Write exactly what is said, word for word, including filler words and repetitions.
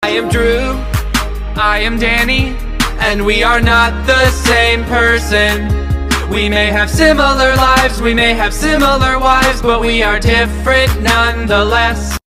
I am Drew, I am Danny, and we are not the same person. We may have similar lives, we may have similar wives, but we are different nonetheless.